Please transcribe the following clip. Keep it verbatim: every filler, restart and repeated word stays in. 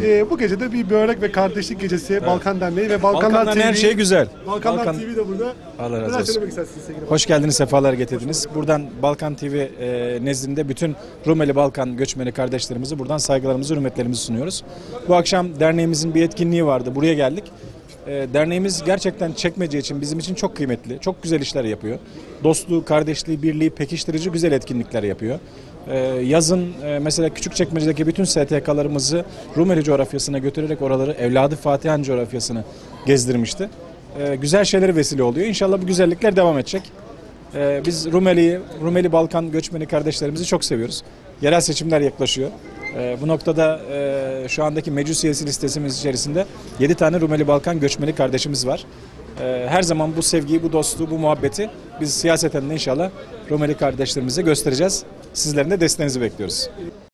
E, bu gece de bir börek ve kardeşlik gecesi evet. Balkan Derneği ve Balkanlar Balkanlar T V. her şey güzel. Balkanlar Balkan... T V de burada. Allah razı Neler olsun. söylemek istersiniz sevgili Hoş geldiniz, sefalar getirdiniz. Buradan Balkan T V e, nezdinde bütün Rumeli Balkan göçmeni kardeşlerimizi buradan saygılarımızı, hürmetlerimizi sunuyoruz. Bu akşam derneğimizin bir etkinliği vardı. Buraya geldik. E, derneğimiz gerçekten Çekmece için, bizim için çok kıymetli. Çok güzel işler yapıyor. Dostluğu, kardeşliği, birliği pekiştirici güzel etkinlikler yapıyor. Ee, yazın e, mesela Küçükçekmece'deki bütün S T K'larımızı Rumeli coğrafyasına götürerek oraları Evladı Fatihan coğrafyasını gezdirmişti. Ee, güzel şeylere vesile oluyor. İnşallah bu güzellikler devam edecek. Ee, biz Rumeli'yi, Rumeli Balkan göçmeni kardeşlerimizi çok seviyoruz. Yerel seçimler yaklaşıyor. Ee, bu noktada e, şu andaki meclis üyesi listesimiz içerisinde yedi tane Rumeli Balkan göçmeni kardeşimiz var. Her zaman bu sevgiyi, bu dostluğu, bu muhabbeti biz siyaseten de inşallah Rumeli kardeşlerimize göstereceğiz. Sizlerin de desteğinizi bekliyoruz.